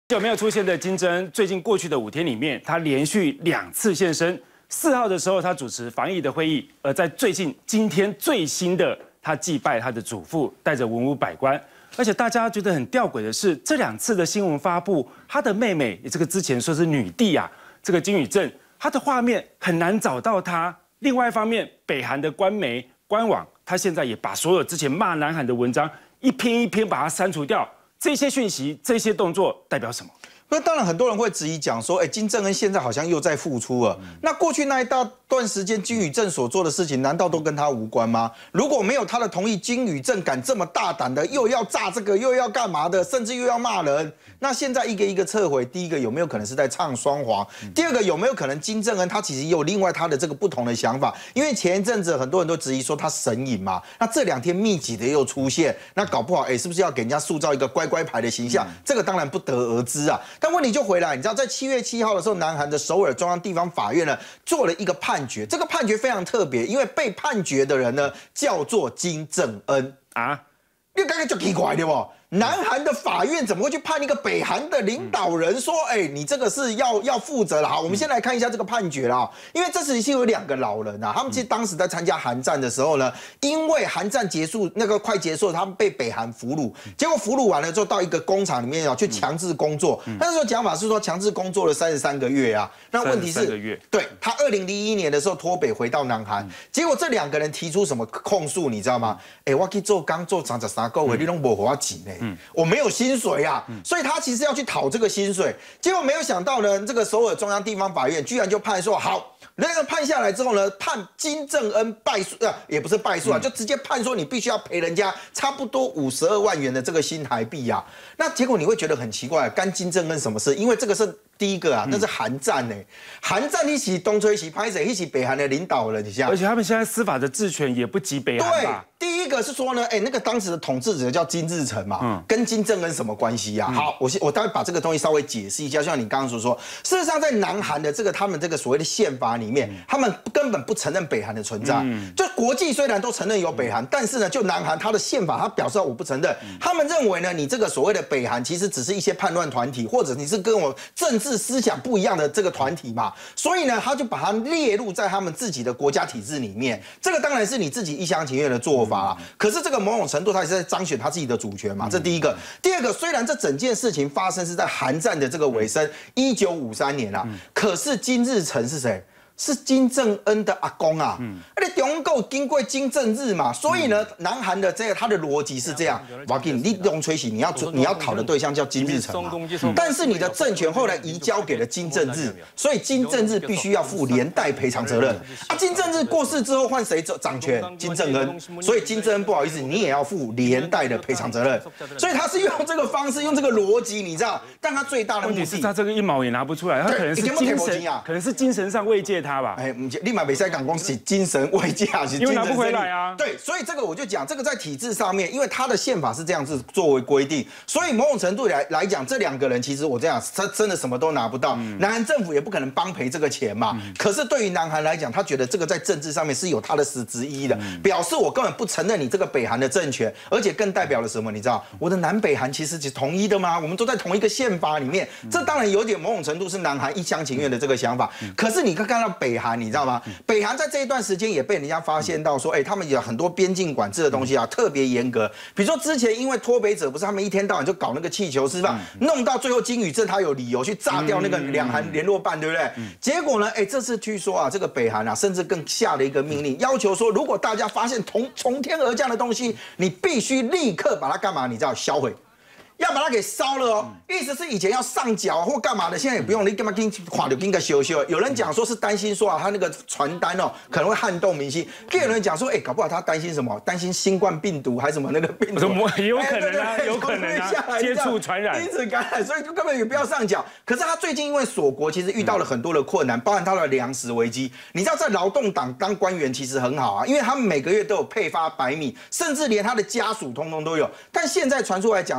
久没有出现的金正恩，最近过去的5天里面，他连续2次现身。4号的时候，他主持防疫的会议；而在今天最新的，他祭拜他的祖父，带着文武百官。而且大家觉得很吊诡的是，这2次的新闻发布，他的妹妹，这个之前说是女帝啊，这个金宇镇，她的画面很难找到她。另外一方面，北韩的官媒官网，他现在也把所有之前骂南韩的文章一篇一篇把它删除掉。这些讯息、这些动作代表什么？ 那当然，很多人会质疑讲说，金正恩现在好像又在复出了。那过去那一大段时间，金宇镇所做的事情，难道都跟他无关吗？如果没有他的同意，金宇镇敢这么大胆的，又要炸这个，又要干嘛的，甚至又要骂人，那现在一个一个撤回，第一个有没有可能是在唱双簧？第二个有没有可能金正恩他其实也有另外他的这个不同的想法？因为前一阵子很多人都质疑说他神隐嘛，那这2天密集的又出现，那搞不好是不是要给人家塑造一个乖乖牌的形象？这个当然不得而知啊。但问题就回来，你知道，在7月7号的时候，南韩的首尔中央地方法院呢做了一个判决，这个判决非常特别，因为被判决的人呢叫做金正恩啊，你刚刚就奇怪对不？南韩的法院怎么会去判一个北韩的领导人说，你这个是要负责了？好，我们先来看一下这个判决啦，因为这是有2个老人啊，他们其实当时在参加韩战的时候呢，因为韩战结束快结束，他们被北韩俘虏，结果俘虏完了之后到一个工厂里面去强制工作，那时候讲法是说强制工作了33个月啊，那问题是，对他2001年的时候脱北回到南韩，结果这2个人提出什么控诉，你知道吗？我去做刚做33个月，你都没给我钱呢。我没有薪水啊，所以他其实要去讨这个薪水，结果没有想到呢，这个首尔中央地方法院居然就判说好，那个判下来之后呢，判金正恩败诉也不是败诉啊，就直接判说你必须要赔人家差不多52万元的这个新台币啊。那结果你会觉得很奇怪，干金正恩什么事？因为这个是第一个啊，那是韩战呢，韩战一起东吹西拍，一起北韩的领导人，你像， 而且他们现在司法的治权也不及北韩吧？ 第一个是说呢，那个当时的统治者叫金日成嘛，跟金正恩什么关系呀？好，我待会把这个东西稍微解释一下，就像你刚刚所说，事实上在南韩的他们这个所谓的宪法里面，他们根本不承认北韩的存在。就国际虽然都承认有北韩，但是呢，就南韩他的宪法，他表示我不承认。他们认为呢，你这个所谓的北韩其实只是一些叛乱团体，或者你是跟我政治思想不一样的这个团体嘛，所以呢，他就把它列入在他们自己的国家体制里面。这个当然是你自己一厢情愿的做法啦。可是这个某种程度，他也是在彰显他自己的主权嘛。这第一个。第二个，虽然这整件事情发生是在韩战的这个尾声，1953年啊，可是金日成是谁？是金正恩的阿公啊，而且中共经过金正日嘛，所以呢，南韩的他的逻辑是这样：我给你龙吹喜，你要讨的对象叫金日成嘛，但是你的政权后来移交给了金正日，所以金正日必须要负连带赔偿责任啊。金正日过世之后换谁掌权？金正恩，所以金正恩不好意思，你也要负连带的赔偿责任。所以他是用这个方式，用这个逻辑，你知道？但他最大的目的是他这个1毛也拿不出来，他可能是精神，可能是精神上慰藉他。 立马比赛港公是精神慰藉还是因为拿不回来啊？ 对，所以这个我就讲，这个在体制上面，因为他的宪法是这样子作为规定，所以某种程度来讲，这2个人其实我这样，他真的什么都拿不到，南韩政府也不可能帮赔这个钱嘛。可是对于南韩来讲，他觉得这个在政治上面是有他的实质意义的，表示我根本不承认你这个北韩的政权，而且更代表了什么？你知道，我的南北韩其实是统一的吗？我们都在同一个宪法里面，这当然有点某种程度是南韩一厢情愿的这个想法。可是你看到北韩，你知道吗？北韩在这一段时间也被人家发现到说，他们有很多边境管制的东西啊，特别严格。比如说之前因为脱北者不是他们一天到晚就搞那个气球释放，弄到最后金宇镇他有理由去炸掉那个两韩联络办，对不对？结果呢，这次据说啊，这个北韩啊，甚至更下了一个命令，要求说，如果大家发现从天而降的东西，你必须立刻把它干嘛？你知道销毁。要把它给烧了哦，意思是以前要上缴或干嘛的，现在也不用，你干嘛给你垮就应该修修。有人讲说是担心说啊，他那个传单哦可能会撼动民心，更有人讲说，搞不好他担心什么？担心新冠病毒还是什么那个病毒？ 有可能啊，有可能啊，接触传染， 因此感染，所以根本也不要上缴。可是他最近因为锁国，其实遇到了很多的困难，包含他的粮食危机。你知道在劳动党当官员其实很好啊，因为他们每个月都有配发白米，甚至连他的家属通通都有。但现在传出来讲说，因为他们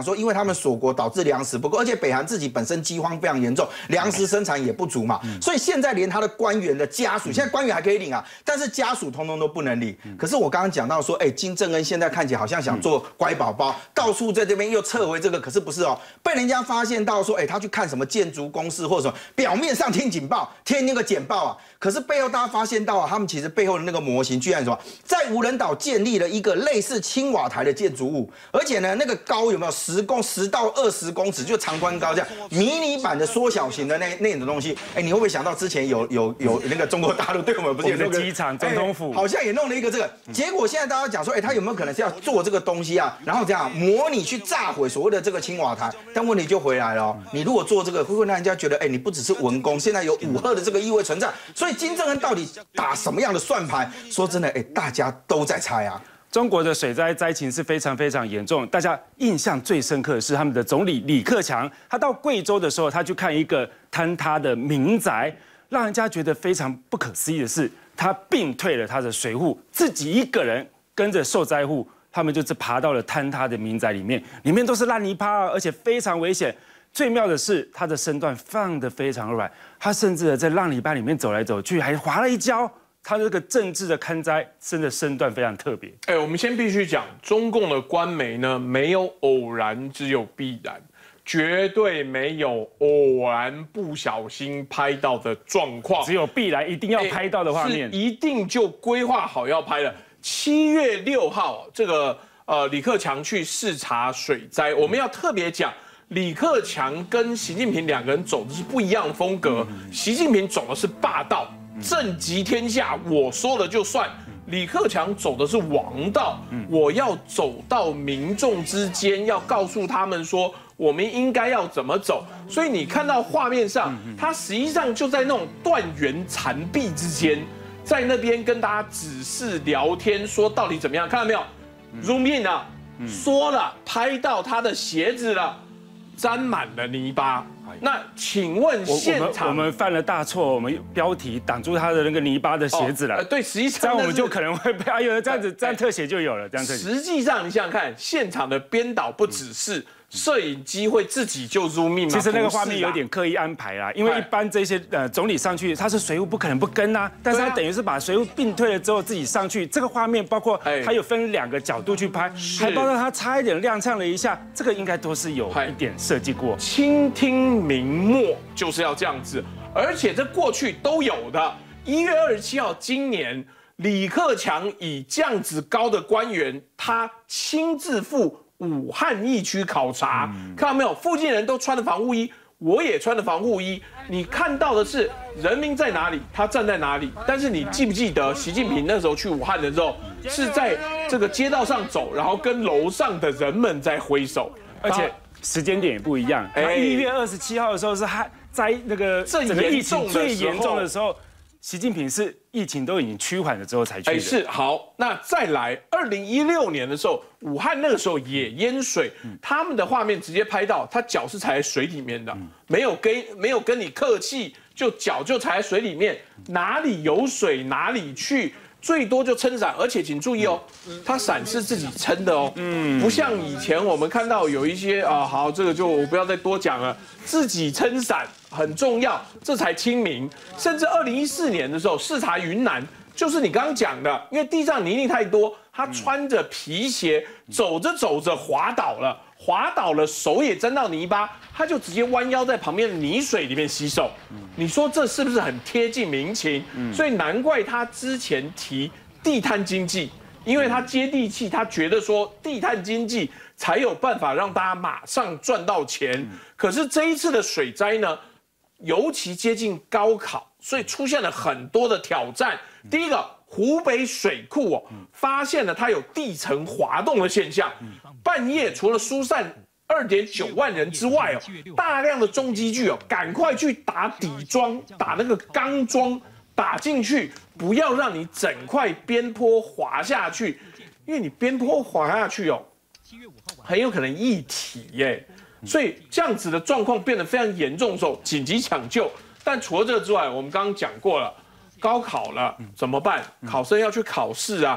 们锁国导致粮食不够，而且北韩自己本身饥荒非常严重，粮食生产也不足嘛，所以现在连他的官员的家属，现在官员还可以领啊，但是家属通通都不能领。可是我刚刚讲到说，金正恩现在看起来好像想做乖宝宝，到处在这边又撤回这个，可是不是哦，被人家发现到说，他去看什么建筑公司或者什么，表面上听警报，听那个简报啊，可是背后大家发现到啊，他们其实背后的那个模型居然什么，在无人岛建立了一个类似青瓦台的建筑物，而且呢，那个高有没有10到20公尺，就长宽高这样，迷你版的缩小型的那种东西。你会不会想到之前有那个中国大陆对我们不是有那个机场、总统府， 好像也弄了一个这个，结果现在大家讲说，他有没有可能是要做这个东西啊？然后这样模拟去炸毁所谓的这个青瓦台？但问题就回来了哦，你如果做这个，会不会让人家觉得，你不只是文攻，现在有武吓的这个意味存在？所以金正恩到底打什么样的算盘？说真的，大家都在猜啊。 中国的水灾灾情是非常非常严重，大家印象最深刻的是他们的总理李克强，他到贵州的时候，他去看一个坍塌的民宅，让人家觉得非常不可思议的是，他并退了他的水户，自己一个人跟着受灾户，他们就是爬到了坍塌的民宅里面，里面都是烂泥巴啊，而且非常危险。最妙的是，他的身段放得非常软，他甚至在烂泥巴里面走来走去，还滑了一跤。他这个政治的勘灾，真的身段非常特别。 我们先必须讲，中共的官媒呢，没有偶然，只有必然，绝对没有偶然不小心拍到的状况， 只有必然一定要拍到的画面， 是一定就规划好要拍的。7月6号，这个李克强去视察水灾，我们要特别讲。李克强跟习近平两个人走的是不一样的风格，习近平走的是霸道。政极天下，我说了就算。李克强走的是王道，我要走到民众之间，要告诉他们说我们应该要怎么走。所以你看到画面上，他实际上就在那种断垣残壁之间，在那边跟大家指示聊天，说到底怎么样？看到没有 ？Zoom in 啊，说了，拍到他的鞋子了，沾满了泥巴。那请问现场我们犯了大错，我们标题挡住他的那个泥巴的鞋子了。 对，实际上这样我们就可能会被这样子，这样特写就有了。这样特写。 实际上你想想看，现场的编导不只是摄影机会自己就 zoom in 吗？ 其实那个画面有点刻意安排啦，因为一般这些总理上去，他是随扈不可能不跟啊，但是他等于是把随扈并退了之后自己上去，这个画面包括他有分2个角度去拍，还包括他差一点踉跄了一下，这个应该都是有一点设计过。 倾听明默就是要这样子，而且这过去都有的。1月27号，今年李克强以这样子高的官员，他亲自赴武汉疫区考察，看到没有？附近人都穿了防护衣，我也穿了防护衣。你看到的是人民在哪里，他站在哪里。但是你记不记得习近平那时候去武汉的时候，是在这个街道上走，然后跟楼上的人们在挥手， 而且时间点也不一样。1月27号的时候是在那个整个疫情最严重的时候。习近平是疫情都已经趋缓了之后才去的。 是好，那再来，2016年的时候，武汉那个时候也淹水，他们的画面直接拍到他脚是踩在水里面的，没有跟你客气，就脚就踩在水里面，哪里有水哪里去。最多就撑伞，而且请注意哦，它伞是自己撑的哦，不像以前我们看到有一些好，这个就我不要再多讲了，自己撑伞很重要，这才亲民。甚至2014年的时候视察云南，就是你刚刚讲的，因为地上泥泞太多，他穿着皮鞋走着走着滑倒了，手也沾到泥巴，他就直接弯腰在旁边的泥水里面洗手。你说这是不是很贴近民情？所以难怪他之前提地摊经济，因为他接地气，他觉得说地摊经济才有办法让大家马上赚到钱。可是这一次的水灾呢，尤其接近高考，所以出现了很多的挑战。第一个，湖北水库发现了它有地层滑动的现象，半夜除了疏散2.9万人之外大量的重机具赶快去打底桩，打那个钢桩，打进去，不要让你整块边坡滑下去，因为你边坡滑下去很有可能一体耶。所以这样子的状况变得非常严重的时候，紧急抢救。但除了这个之外，我们刚刚讲过了，高考了怎么办？考生要去考试啊，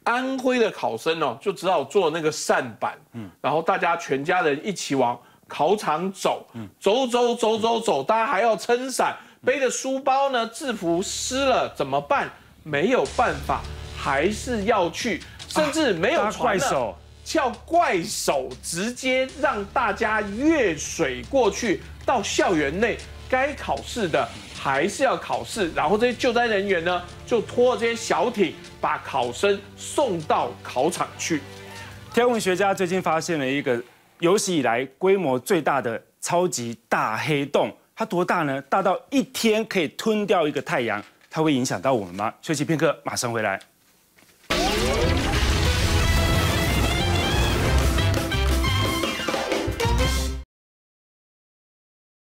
安徽的考生哦，就只好坐那个扇板，然后大家全家人一起往考场走，走，大家还要撑伞，背着书包呢，制服湿了怎么办？没有办法，还是要去，甚至没有船了，叫怪手，直接让大家越水过去到校园内，该考试的还是要考试，然后这些救灾人员呢，就拖这些小艇把考生送到考场去。 天文学家最近发现了一个有史以来规模最大的超级大黑洞，它多大呢？大到一天可以吞掉一个太阳。它会影响到我们吗？休息片刻，马上回来。